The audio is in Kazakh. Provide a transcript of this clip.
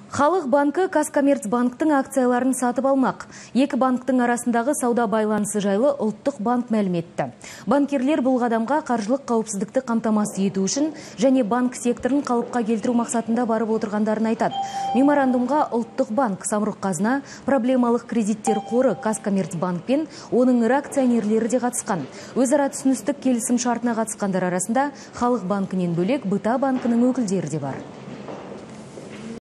Халық банкі Казкоммерцбанктың акцияларын сатып алмақ. Екі банктың арасындағы сауда байланысы жайлы ұлттық банк мәлім етті. Банкирлер бұл қадамға қаржылық қауіпсіздікті қамтамасыз ету үшін және банк секторын қалыпқа келтіру мақсатында барып отырғандарын айтады. Меморандумға ұлттық банк, Самұрық-қазына, проблемалық кредиттер қоры Казкоммерцбанк пен оның ірі акционерлері де қатысқан. Өзара түсіністік келісім шартына қатысқандар арасында Халық банкінен бөлек Быта банкінің өкілдері де бар.